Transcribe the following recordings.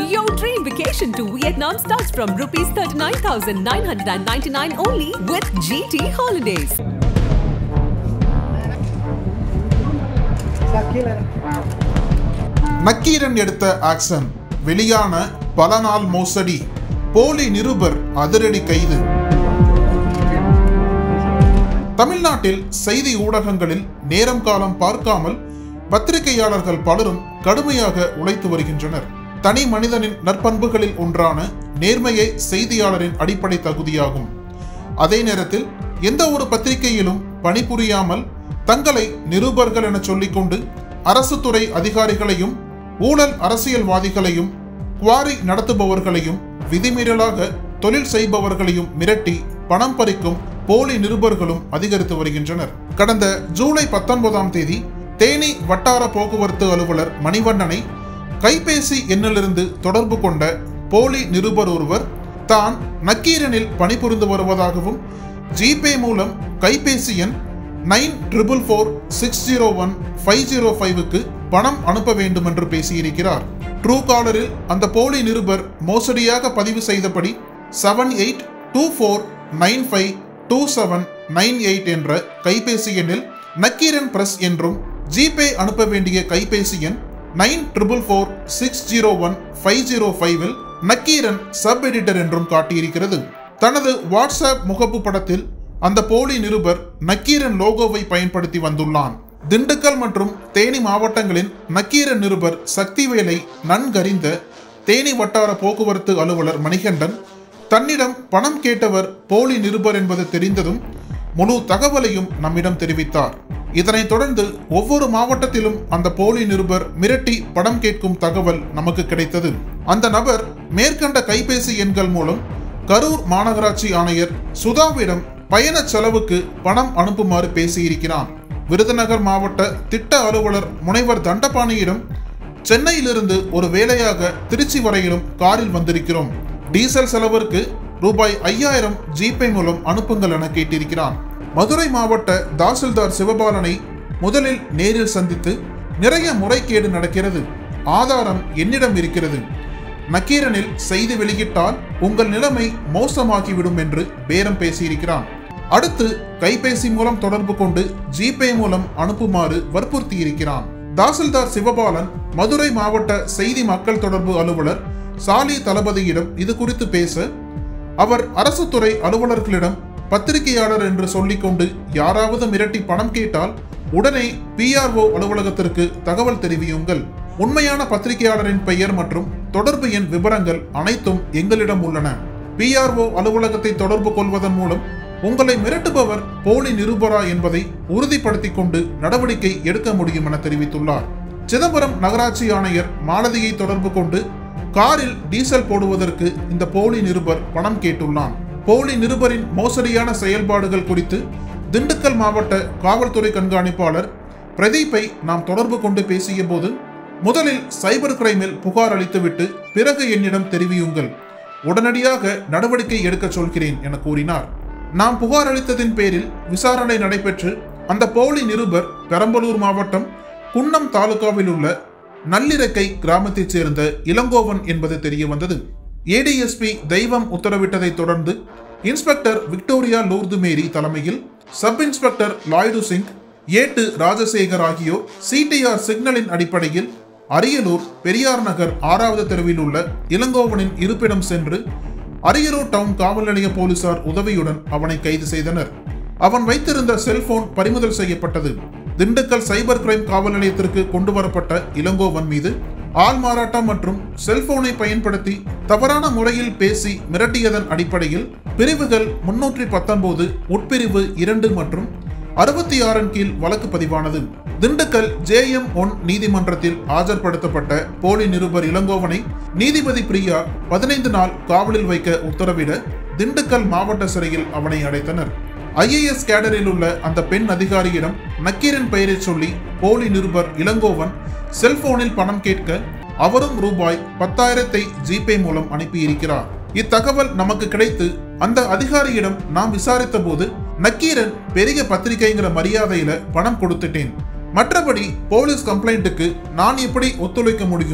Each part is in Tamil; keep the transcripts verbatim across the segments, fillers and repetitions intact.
Your dream vacation to Vietnam starts from rupees thirty-nine thousand nine hundred ninety-nine only with G T Holidays. Nakkheeran எடுத்த ஆக்சன், வெளியான பல நாள் மோசடி, போலி நிருபர் அதிரடி கைது. தமிழ்நாட்டில் செய்தி ஊடகங்களில் நேரம் காலம் பார்க்காமல் பத்திரிகையாளர்கள் பலரும் கடுமையாக உழைத்து வருகின்றனர். தனி மனிதனின் நற்பண்புகளில் ஒன்றான நேர்மையே செய்தியாளரின் அடிப்படை தகுதியாகும். அதே நேரத்தில் எந்த ஒரு பத்திரிகையிலும் பணிபுரியாமல் தங்களை நிருபர்கள் என சொல்லிக்கொண்டு அரசு துறை அதிகாரிகளையும் ஊழல் அரசியல்வாதிகளையும் குவாரி நடத்துபவர்களையும் விதிமீறலாக தொழில் செய்பவர்களையும் மிரட்டி பணம் பறிக்கும் போலி நிருபர்களும் அதிகரித்து வருகின்றனர். கடந்த ஜூலை பத்தொன்பதாம் தேதி தேனி வட்டார போக்குவரத்து அலுவலர் மணிவண்ணனை கைபேசி எண்ணிலிருந்து தொடர்பு கொண்ட போலி நிருபர் ஒருவர் தான் நக்கீரனில் பணிபுரிந்து வருவதாகவும் ஜிபே மூலம் கைபேசி எண் nine triple four six zero one five zero ஃபைவுக்கு பணம் அனுப்ப வேண்டும் என்று பேசியிருக்கிறார். ட்ரூ காலரில் அந்த போலி நிருபர் மோசடியாக பதிவு செய்தபடி seven eight two four nine five two seven nine eight என்ற கைபேசி எண்ணில் நக்கீரன் பிரஸ் என்றும் ஜிபே அனுப்ப வேண்டிய கைபேசி எண் nine triple four six zero one five zero ஃபைவில் நக்கீரன் சப் எடிட்டர் என்றும் காட்டியிருக்கிறது. தனது வாட்ஸ்அப் முகப்பு படத்தில் அந்த போலி நிருபர் நக்கீரன் லோகோவை பயன்படுத்தி வந்துள்ளான். திண்டுக்கல் மற்றும் தேனி மாவட்டங்களின் நக்கீரன் நிருபர் சக்திவேலை நன்கறிந்த தேனி வட்டார போக்குவரத்து அலுவலர் மணிகண்டன் தன்னிடம் பணம் கேட்டவர் போலி நிருபர் என்பது தெரிந்ததும் முழு தகவலையும் நம்மிடம் தெரிவித்தார். இதனைத் தொடர்ந்து ஒவ்வொரு மாவட்டத்திலும் அந்த போலி நிருபர் மிரட்டி பணம் கேட்கும் தகவல் நமக்கு கிடைத்தது. அந்த நபர் மேற்கண்ட கைபேசி எண்கள் மூலம் கரூர் மாநகராட்சி ஆணையர் சுதாவிடம் பயண செலவுக்கு பணம் அனுப்புமாறு பேசியிருக்கிறான். விருதுநகர் மாவட்ட திட்ட அலுவலர் முனைவர் தண்டபாணியிடம் சென்னையிலிருந்து ஒரு வேலையாக திருச்சி வரையிலும் காரில் வந்திருக்கிறோம், டீசல் செலவிற்கு ரூபாய் ஐயாயிரம் ஜிபே மூலம் அனுப்புங்கள் என கேட்டிருக்கிறான். மதுரை மாவட்ட தாசில்தார் சிவபாலனை முதலில் நேரில் சந்தித்து நிறைய முறைகேடு நடக்கிறது, ஆதாரம் என்னிடம் இருக்கிறது, நக்கீரனில் செய்தி வெளியிட்டால் உங்கள் நிலைமை மோசமாகிவிடும் என்று பேரம் பேசியிருக்கிறான். அடுத்து கைபேசி மூலம் தொடர்பு கொண்டு ஜிபே மூலம் அனுப்புமாறு வற்புறுத்தி இருக்கிறான். தாசில்தார் சிவபாலன் மதுரை மாவட்ட செய்தி மக்கள் தொடர்பு அலுவலர் சாலி தளபதியிடம் இது குறித்து பேச, அவர் அரசு துறை அலுவலர்களிடம் பத்திரிகையாளர் என்று சொல்லிக்கொண்டு யாராவது மிரட்டி பணம் கேட்டால் உடனே பிஆர்ஓ அலுவலகத்திற்கு தகவல் தெரிவியுங்கள், உண்மையான பத்திரிகையாளரின் பெயர் மற்றும் தொடர்பு எண் விவரங்கள் அனைத்தும் எங்களிடம் உள்ளன, பிஆர்ஓ அலுவலகத்தை தொடர்பு கொள்வதன் மூலம் உங்களை மிரட்டுபவர் போலி நிருபரா என்பதை உறுதிப்படுத்திக் கொண்டு நடவடிக்கை எடுக்க முடியும் என தெரிவித்துள்ளார். சிதம்பரம் நகராட்சி ஆணையர் மாலதியை தொடர்பு கொண்டு காரில் டீசல் போடுவதற்கு இந்த போலி நிருபர் பணம் கேட்டுள்ளான். போலி நிருபரின் மோசடியான செயல்பாடுகள் குறித்து திண்டுக்கல் மாவட்ட காவல்துறை கண்காணிப்பாளர் பிரதீப்பை நாம் தொடர்பு கொண்டு பேசிய போது, முதலில் சைபர் கிரைமில் புகார் அளித்துவிட்டு பிறகு என்னிடம் தெரிவியுங்கள், உடனடியாக நடவடிக்கை எடுக்க சொல்கிறேன் என கூறினார். நாம் புகார் அளித்ததின் பேரில் விசாரணை நடைபெற்று அந்த போலி நிருபர் பெரம்பலூர் மாவட்டம் குன்னம் தாலுகாவில் உள்ள நல்லிரக்கை கிராமத்தைச் சேர்ந்த இளங்கோவன் என்பது தெரிய வந்தது. ஏடிஎஸ்பி தெய்வம் உத்தரவிட்டதை தொடர்ந்து இன்ஸ்பெக்டர் விக்டோரியா லூர்து மேரி தலைமையில் சப் இன்ஸ்பெக்டர் லாய்டு சிங், ஏட்டு ராஜசேகர் ஆகியோர் சிடிஆர் சிக்னலின் அடிப்படையில் அரியலூர் பெரியார் நகர் ஆறாவது தெருவில் உள்ள இளங்கோவனின் இருப்பிடம் சென்று அரியலூர் டவுன் காவல் நிலைய போலீசார் உதவியுடன் அவனை கைது செய்தனர். அவன் வைத்திருந்த செல்போன் பறிமுதல் செய்யப்பட்டது. திண்டுக்கல் சைபர் கிரைம் காவல் நிலையத்திற்கு கொண்டு வரப்பட்ட இளங்கோவன் மீது ஆள் மாறாட்டம் மற்றும் செல்போனை பயன்படுத்தி தவறான முறையில் பேசி மிரட்டியதன் அடிப்படையில் பிரிவுகள் முன்னூற்றி பத்தொன்பது உட்பிரிவு இரண்டு மற்றும் அறுபத்தி ஆறின் கீழ் வழக்கு பதிவானது. திண்டுக்கல் ஜே எம் ஒன் நீதிமன்றத்தில் ஆஜர்படுத்தப்பட்ட போலி நிருபர் இளங்கோவனை நீதிபதி பிரியா பதினைந்து நாள் காவலில் வைக்க உத்தரவிட திண்டுக்கல் மாவட்ட சிறையில் அவனை அடைத்தனர். ஐஏஎஸ் கேடரில் உள்ள அந்த பெண் அதிகாரியிடம் நக்கீரன் பெயரை சொல்லி போலி நிருபர் இளங்கோவன் செல்போனில் பணம் கேட்க அவரும் ரூபாய் பத்தாயிரத்தை ஜிபே மூலம் அனுப்பியிருக்கிறார். இத்தகவல் நமக்கு கிடைத்து அந்த அதிகாரியிடம் நாம் விசாரித்த போது, நக்கீரன் பெரிய பத்திரிகைங்கிற மரியாதையில பணம் கொடுத்துட்டேன், மற்றபடி போலீஸ் கம்ப்ளைண்ட்டுக்கு நான் எப்படி ஒத்துழைக்க முடியும்,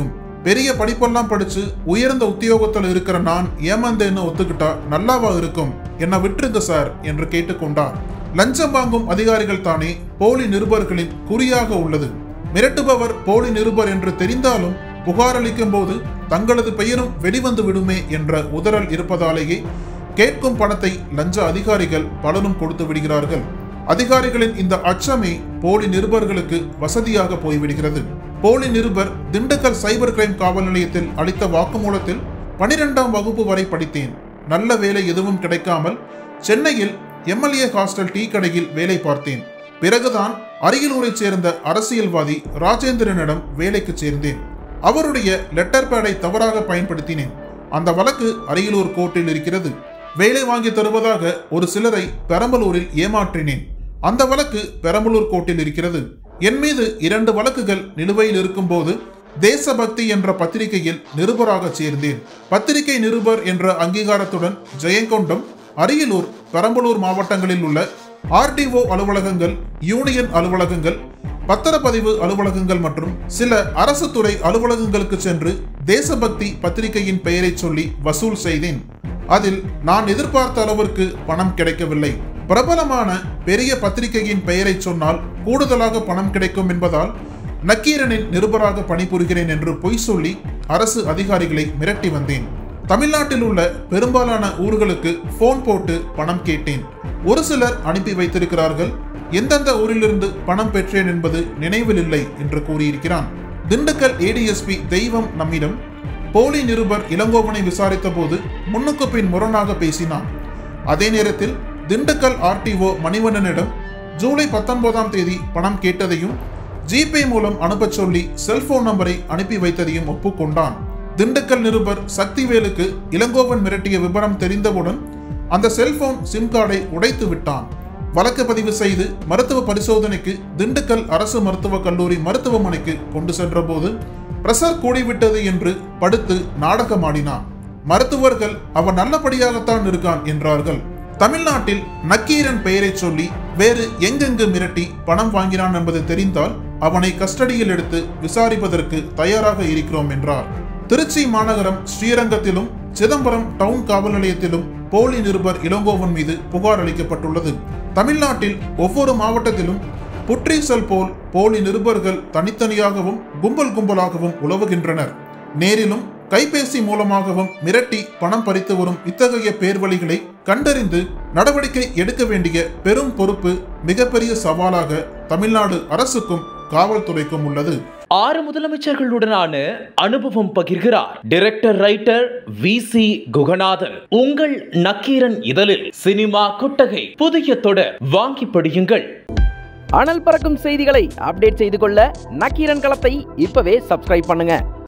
பெரிய படிப்பெல்லாம் படிச்சு உயர்ந்த உத்தியோகத்தில் இருக்கிற நான் ஏமாந்தேன்னு ஒத்துக்கிட்டா நல்லாவா இருக்கும், என்ன விட்டுருங்க சார் என்று கேட்டுக்கொண்டார். லஞ்சம் வாங்கும் அதிகாரிகள் தானே போலி நிருபர்களின் குறியாக உள்ளது. மிரட்டுபவர் போலி நிருபர் என்று தெரிந்தாலும் புகார் அளிக்கும் போது தங்களது பெயரும் வெளிவந்து விடுமே என்ற உதறல் இருப்பதாலேயே கேட்கும் பணத்தை லஞ்ச அதிகாரிகள் பலரும் கொடுத்து விடுகிறார்கள். அதிகாரிகளின் இந்த அச்சமே போலி நிருபர்களுக்கு வசதியாக போய்விடுகிறது. போலி நிருபர் திண்டுக்கல் சைபர் கிரைம் காவல் நிலையத்தில் அளித்த வாக்குமூலத்தில் பனிரெண்டாம் வகுப்பு வரை படித்தேன். நல்ல வேலை எதுவும் கிடைக்காமல் சென்னையில் எம்எல்ஏ ஹாஸ்டல் டீ கடையில் வேலை பார்த்தேன். பிறகுதான் அரியலூரை சேர்ந்த அரசியல்வாதி ராஜேந்திரனிடம் வேலைக்கு சேர்ந்தேன். அவருடைய லெட்டர் பேடை தவறாக பயன்படுத்தினேன். அந்த வழக்கு அரியலூர் கோர்ட்டில் இருக்கிறது. வேலை வாங்கி தருவதாக ஒரு சிலரை பெரம்பலூரில் ஏமாற்றினேன். அந்த வழக்கு பெரம்பலூர் கோர்ட்டில் இருக்கிறது. என் மீது இரண்டு வழக்குகள் நிலுவையில் இருக்கும் போது தேசபக்தி என்ற பத்திரிகையில் நிருபராக சேர்ந்தேன். பத்திரிகை நிருபர் என்ற அங்கீகாரத்துடன் ஜெயங்கொண்டம், அரியலூர், பெரம்பலூர் மாவட்டங்களில் உள்ள ஆர்டிஓ அலுவலகங்கள், யூனியன் அலுவலகங்கள், பத்திரப்பதிவு அலுவலகங்கள் மற்றும் சில அரசு துறை அலுவலகங்களுக்கு சென்று தேசபக்தி பத்திரிகையின் பெயரை சொல்லி வசூல் செய்தேன். அதில் நான் எதிர்பார்த்த அளவிற்கு பணம் கிடைக்கவில்லை. பிரபலமான பெரிய பத்திரிகையின் பெயரை சொன்னால் கூடுதலாக பணம் கிடைக்கும் என்பதால் நக்கீரனின் நிருபராக பணிபுரிகிறேன் என்று பொய் சொல்லி அரசு அதிகாரிகளை மிரட்டி வந்தேன். தமிழ்நாட்டில் உள்ள பெரும்பாலான ஊர்களுக்கு போன் போட்டு பணம் கேட்டேன். ஒரு சிலர் அனுப்பி வைத்திருக்கிறார்கள். எந்தெந்த ஊரிலிருந்து பணம் பெற்றேன் என்பது நினைவில் இல்லை என்று கூறியிருக்கிறான். திண்டுக்கல் ஏடிஎஸ்பி தெய்வம் நம்மிடம் போலி நிருபர் இளங்கோவனை விசாரித்த போது முன்னுக்கு பின் முரணாக பேசினான். அதே நேரத்தில் திண்டுக்கல் ஆர்டிஓ மணிவண்ணனிடம் ஜூலை பத்தொன்பதாம் தேதி பணம் கேட்டதையும் ஜிபே மூலம் அனுப்ப சொல்லி செல்போன் நம்பரை அனுப்பி வைத்ததையும் ஒப்புக்கொண்டான். திண்டுக்கல் நிருபர் சக்திவேலுக்கு இளங்கோவன் மிரட்டிய விவரம் தெரிந்தவுடன் அந்த செல்போன் சிம் கார்டை உடைத்து விட்டான். வழக்கு பதிவு செய்து மருத்துவ பரிசோதனைக்கு திண்டுக்கல் அரசு மருத்துவக் கல்லூரி மருத்துவமனைக்கு கொண்டு சென்ற போது பிரஷர் கூடிவிட்டது என்று படுத்து நாடகமாடினான். மருத்துவர்கள் அவன் நல்லபடியாகத்தான் இருக்கான் என்றார்கள். தமிழ்நாட்டில் நக்கீரன் பெயரை சொல்லி வேறு எங்கெங்கு மிரட்டி பணம் வாங்கினான் என்பது தெரிந்தால் அவனை கஸ்டடியில் எடுத்து விசாரிப்பதற்கு தயாராக இருக்கிறோம் என்றார். திருச்சி மாநகரம் ஸ்ரீரங்கத்திலும் சிதம்பரம் டவுன் காவல் நிலையத்திலும் போலி நிருபர் இளங்கோவன் மீது புகார் அளிக்கப்பட்டுள்ளது. தமிழ்நாட்டில் ஒவ்வொரு மாவட்டத்திலும் புற்றீசல் போல் போலி நிருபர்கள் தனித்தனியாகவும் கும்பல் கும்பலாகவும் உலவுகின்றனர். நேரிலும் கைபேசி மூலமாகவும் மிரட்டி பணம் பறித்து வரும் இத்தகைய பேர்வழிகளை கண்டறிந்து நடவடிக்கை எடுக்க வேண்டிய பெரும் பொறுப்பு மிகப்பெரிய சவாலாக தமிழ்நாடு அரசுக்கும் காவல்துறைக்கும் உள்ளது. ஆறு முதலமைச்சர்களுடனான அனுபவம் பகிர்கிறார் director writer V C Guhanathan. உங்கள் நக்கீரன் இதழில் சினிமா கொட்டகை புதிய தொடர் வாங்கி படியுங்கள். அனல் பறக்கும் செய்திகளை அப்டேட் செய்து கொள்ள நக்கீரன் களத்தை இப்பவே சப்ஸ்கிரைப் பண்ணுங்க.